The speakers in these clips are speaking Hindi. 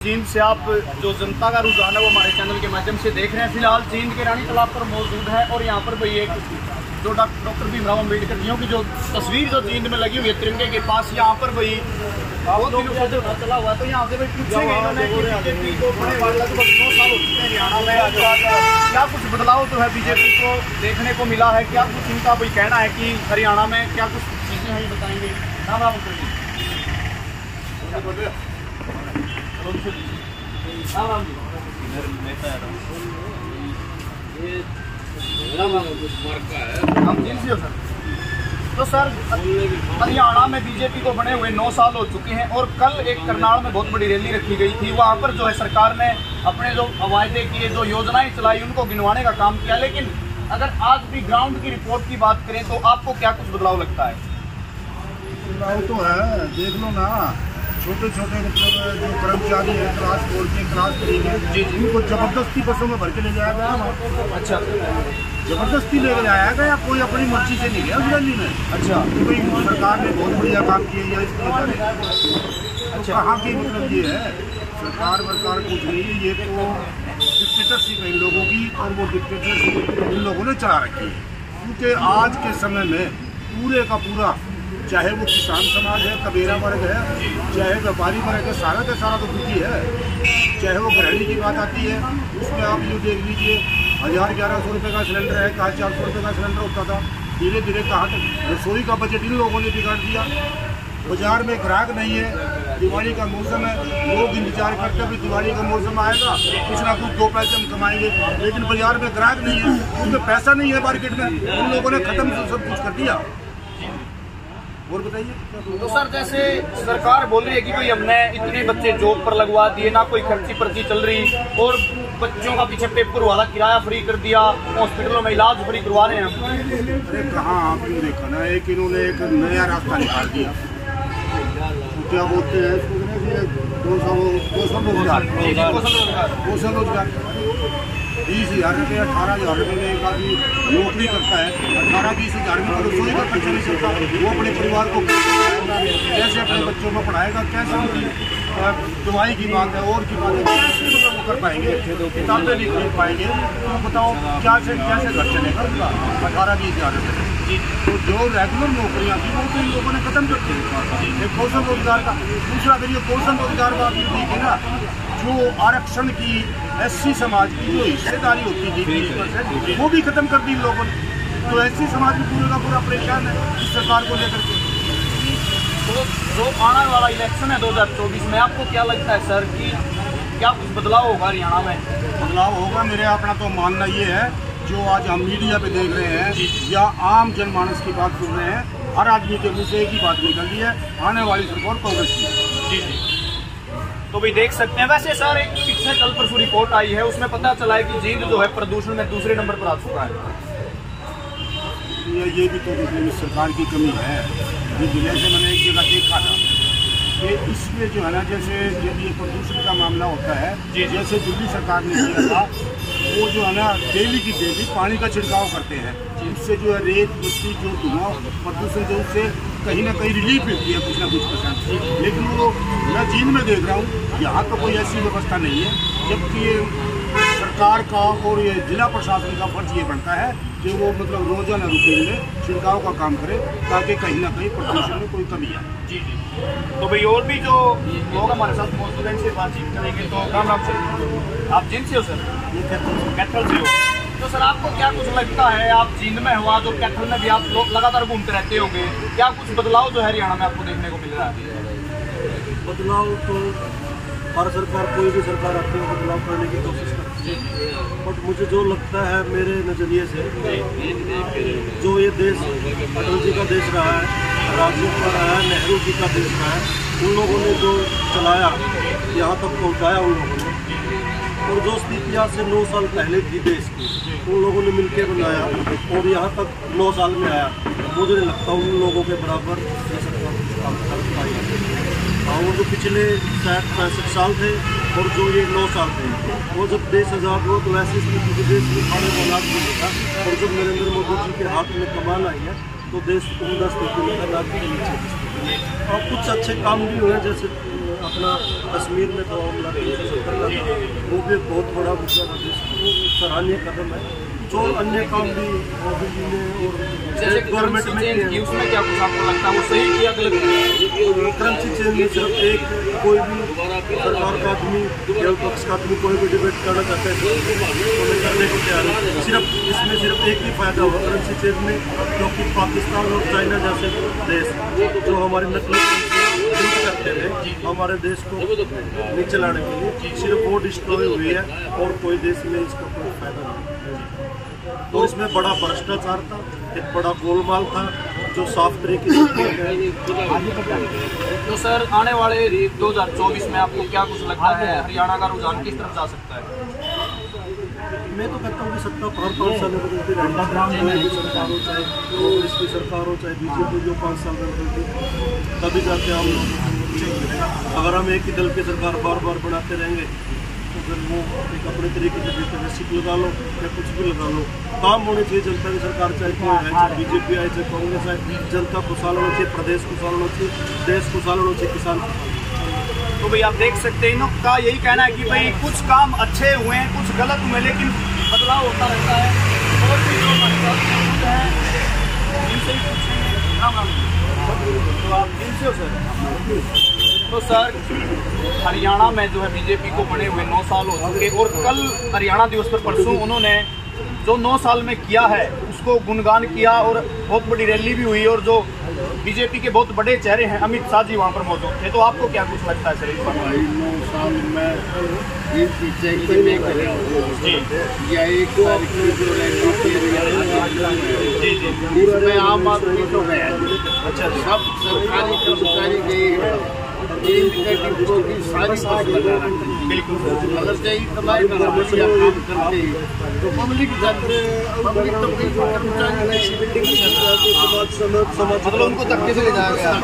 जींद से आप जो जनता का रुझान है वो हमारे चैनल के माध्यम से देख रहे हैं। फिलहाल जींद के रानी तालाब पर मौजूद है और यहाँ पर भाई एक जो डॉक्टर भीमराव अम्बेडकर जियों की जो तस्वीर जो जींद में लगी हुई है तिरंगे के पास, यहाँ पर भाई बहुत दिनों से धरना चला हुआ है। तो यहाँ से भाई पूछे गए इन्होंने कि बीजेपी को बड़े वाले लगभग 9 साल हो चुके हैं हरियाणा में, क्या कुछ बदलाव जो है बीजेपी को देखने को मिला है, क्या कुछ इनका भाई कहना है कि हरियाणा में क्या कुछ चीज़ें हैं बताएंगे। राम राम जी। तो सर हरियाणा में बीजेपी को बने हुए 9 साल हो चुके हैं और कल एक करनाल में बहुत बड़ी रैली रखी गई थी। वहाँ पर जो है सरकार ने अपने जो वायदे किए, जो योजनाएं चलाई, उनको गिनवाने का काम किया। लेकिन अगर आज भी ग्राउंड की रिपोर्ट की बात करें तो आपको क्या कुछ बदलाव लगता है? बदलाव तो है, देख लो ना, छोटे छोटे मतलब जो कर्मचारी हैं क्लास 4 के क्लास 3 के, उनको जबरदस्ती बसों में भर के ले जाया गया। अच्छा, जबरदस्ती ले जाया गया, कोई अपनी मर्जी से नहीं गया उस रैली में। अच्छा, तो भाई सरकार ने बहुत बढ़िया काम किया है इसके। अच्छा, कहाँ की मतलब ये है, सरकार कुछ नहीं है, ये तो डिक्टेटरशिप है इन लोगों की और वो डिक्टेटरशिप इन लोगों ने चला रखी है। क्योंकि आज के समय में पूरे का पूरा, चाहे वो किसान समाज है, तबेरा वर्ग है, चाहे व्यापारी वर्ग है, सारा का सारा तो दुखी है। चाहे वो गृहिणी की बात आती है, उसमें आप ये देख लीजिए 1000-1100 रुपये का सिलेंडर है, कहा 400 रुपये का सिलेंडर होता था, धीरे धीरे कहाँ तक रसोई का बजट इन लोगों ने बिगाड़ दिया। बाजार में ग्राहक नहीं है, दिवाली का मौसम है, लोग इंतजार करते हैं दिवाली का मौसम आएगा, कुछ ना कुछ 2 पैसे हम कमाएंगे, लेकिन बाजार में ग्राहक नहीं है, उनमें पैसा नहीं है मार्केट में, उन लोगों ने खत्म सब कुछ कर दिया। और बताइए। तो सर जैसे सरकार बोल रही है कि भाई हमने इतने बच्चे जॉब पर लगवा दिए, ना कोई खर्ची पर्ची चल रही, और बच्चों का पीछे पेपर वाला किराया फ्री कर दिया, हॉस्पिटलों में इलाज फ्री करवा रहे हैं। अरे कहाँ आपने देखा ना, एक इन्होंने एक नया रास्ता निकाल दिया, तो क्या बोलते हैं कौशल रोजगार। 20,000 रुपये 18,000 रुपये में एक आदमी नौकरी करता है, 18-20 हज़ार में रसोई का खर्चा नहीं चलता, वो अपने परिवार को कैसे अपने बच्चों को पढ़ाएगा, कैसे उनकी दवाई की बात है और की बात है, कैसे मतलब वो कर पाएंगे, किताबें नहीं खरीद पाएंगे, तो बताओ कैसे घर चलेगा उनका 18-20 हज़ार रुपये। तो जो रेगुलर नौकरियाँ थी वो तो इन लोगों ने खत्म कर दी, एक कौशल रोजगार का। दूसरा करिए कौशल रोजगार बात ठीक है ना, जो आरक्षण की SC समाज की जो हिस्सेदारी होती थी 20%, वो भी खत्म कर दी इन लोगों ने। तो SC समाज में पूरे का पूरा परेशान है इस सरकार को लेकर के। तो जो आने वाला इलेक्शन है 2024 में, आपको क्या लगता है सर कि क्या कुछ बदलाव होगा हरियाणा में? बदलाव होगा, मेरे अपना तो मानना ये है, जो आज हम मीडिया पे देख रहे हैं या आम जनमानस की बात सुन रहे हैं, हर आदमी के मुँह से एक ही बात निकल रही है, आने वाली सरकार कांग्रेस की। जी। तो भाई देख सकते हैं। वैसे सर एक पिछले कल परसों रिपोर्ट आई है, उसमें पता चला है कि जींद जो है प्रदूषण में दूसरे नंबर पर आ चुका है। ये भी तो सरकार की कमी है। ये जिले से मैंने एक जगह देखा था कि इसमें जो है ना, जैसे जब ये प्रदूषण का मामला होता है, जैसे दिल्ली सरकार ने किया था, वो जो है ना डेली की डेली पानी का छिड़काव करते हैं, इससे जो है रेत मिट्टी जो धुआं प्रदूषण जो उससे कहीं ना कहीं रिलीफ मिलती है कुछ ना कुछ %। लेकिन वो मैं जींद में देख रहा हूँ, यहाँ तो कोई ऐसी व्यवस्था नहीं है, जबकि ये सरकार का और ये जिला प्रशासन का फर्ज ये बनता है कि वो मतलब रोजाना रूटीन में छिड़काव का काम करे, ताकि कहीं ना कहीं प्रदूषण में कोई कमी आए। जी। तो भाई और भी जो लोग हमारे साथ मौजूद हैं, इनसे बातचीत करेंगे। तो राम राम सर, आप जींद से हो सर? कैथल से हो। तो सर आपको क्या कुछ लगता है, आप जींद में हुआ तो कैथल में भी आप लोग लगातार घूमते रहते होंगे, क्या कुछ बदलाव जो है हरियाणा में आपको देखने को मिल रहा है? बदलाव तो हर सरकार, कोई भी सरकार आती है बदलाव करने की कोशिश करती है, बट मुझे जो लगता है मेरे नज़रिए से, जो ये देश अटल जी का देश रहा है, राजीव का रहा है, नेहरू जी का देश रहा है, उन लोगों ने जो चलाया यहाँ तक पहुँचाया उन लोगों ने, और जो स्थिति आज से 9 साल पहले थी देश की, उन लोगों ने मिलकर बनाया और यहाँ तक 9 साल में आया। मुझे नहीं लगता उन लोगों के बराबर ये सरकार काम कर पाई है। और जो पिछले 60-65 साल थे और जो ये 9 साल थे, वो जब देश आज़ाद हुआ तो ऐसी स्थिति के देश में खाने का अनाज नहीं था, और जब नरेंद्र मोदी जी के हाथ में कमान आई है तो देश उम्दा स्थिति में था, राज्य के नीचे। और कुछ अच्छे काम भी हुए, जैसे अपना कश्मीर में दवा हमला 370 का था, वो भी एक बहुत बड़ा मुद्दा था, सराहनीय कदम है। जो अन्य काम भी मोदी जी ने और जैसे गवर्नमेंट में उसमें क्या कुछ आपको लगता है वो सही किया गलत किया? करेंसी चेंज में सिर्फ एक कोई भी सरकार का आदमी या विपक्ष का आदमी कोई भी डिबेट करना चाहता है तो करने को तैयार है। सिर्फ इसमें सिर्फ एक ही फायदा होगा करेंसी चेंज में, क्योंकि पाकिस्तान और चाइना जैसे देश जो हमारी नकली करेंसी करते थे हमारे देश को नीचे लाने के लिए, सिर्फ वो डिस्ट्रॉय हुई है और कोई देश में इसका कोई फायदा नहीं। और इसमें बड़ा भ्रष्टाचार था, एक बड़ा गोलमाल था जो साफ तरीके से। तो सर आने वाले 2024 में आपको क्या कुछ लगता है हरियाणा का रुझान किस तरफ जा सकता है? मैं तो कहता हूँ कि सत्ता 5 साल में बदलती रहेगी, सरकार हो चाहे कांग्रेस की सरकार हो चाहे बीजेपी जो 5 साल में बदलती, तभी जाके हम अगर हम एक ही दल की सरकार बार बार बनाते रहेंगे तो फिर वो एक अपने तरीके से डिक्टेटरशिप लगा लो या कुछ भी लगा लो, काम होनी चाहिए जनता की सरकार, चाहे कोई आए, चाहे बीजेपी आए, चाहे कांग्रेस आए, जनता खुशहाल होना चाहिए, प्रदेश खुशहाल होना चाहिए, देश खुशहाल होना चाहिए, किसान। तो भाई आप देख सकते हैं इनका यही कहना है कि भाई कुछ काम अच्छे हुए हैं, कुछ गलत हुए, लेकिन बदलाव होता रहता है। और भी जो है इनसे ही पूछेंगे। तो आप इनसे हो सर? तो सर हरियाणा में जो है बीजेपी को बने हुए 9 साल हो चुके और कल हरियाणा दिवस पर परसों उन्होंने जो 9 साल में किया है उसको गुणगान किया और बहुत बड़ी रैली भी हुई और जो बीजेपी के बहुत बड़े चेहरे हैं अमित शाह जी वहाँ पर मौजूद थे। तो आपको क्या कुछ लगता है सर इस पर? 9 साल में पूरे आम आदमी तो गया, अच्छा सब सरकारी कर्मचारी गए हैं, डिपो की सारी बस लगा रखी। बिल्कुल अगर कहीं कमाई का काम करते तो पब्लिक तो मतलब उनको धक्के से ले जाया गया।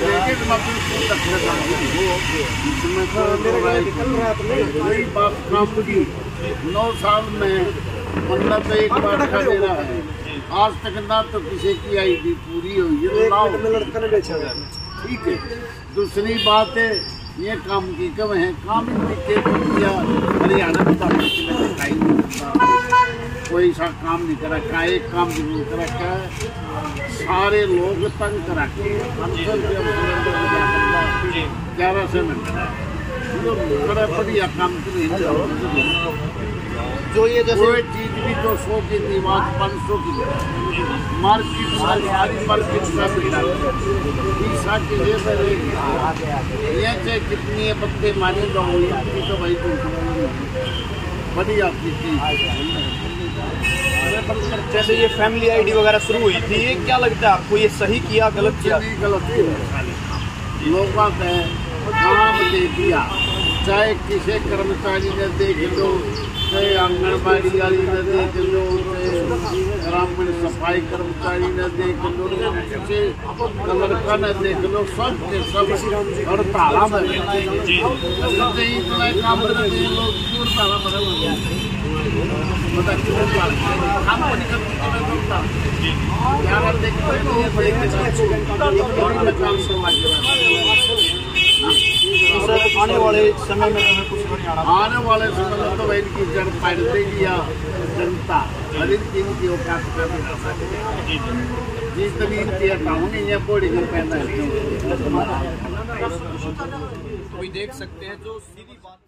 9 साल में मतलब एक बार का दे रहा है, आज तक ना तो किसी की आईडी पूरी हुई है, ठीक है। दूसरी बात है ये काम की कम है, काम किया हरियाणा में कोई सा काम नहीं कर रखा, एक काम जरूर कर रखा है, सारे लोग तंग करा के 1100 में बड़ा बढ़िया काम जो ये जैसे कोई चीज भी 200 की थी आज 500 की, मार्केट सारी मार्केट ये चाहे कितनी बत्ते मारे जाओगी तो भाई बढ़िया की चीज। जैसे ये फैमिली आईडी वगैरह शुरू हुई थी, ये क्या लगता है आपको, ये सही किया गलत किया? गलत लोगों ने काम दे दिया, चाहे किसी कर्मचारी ने देख लो, चाहे आंगनबाड़ी वाली ने देख लो, चाहे ग्रामीण सफाई कर्मचारी ने देख लो, किसी लड़का ने देख लो, सब के सब हड़ताल में काम करते हैं आने वाले समय में आने वाले समय में तो इनकी जड़ पाड़ देगी या जनता हर इनकी औकात कर जिस तरीके की हटाऊँ नहीं है बॉडी में पहना है। देख सकते हैं जो सीधी बात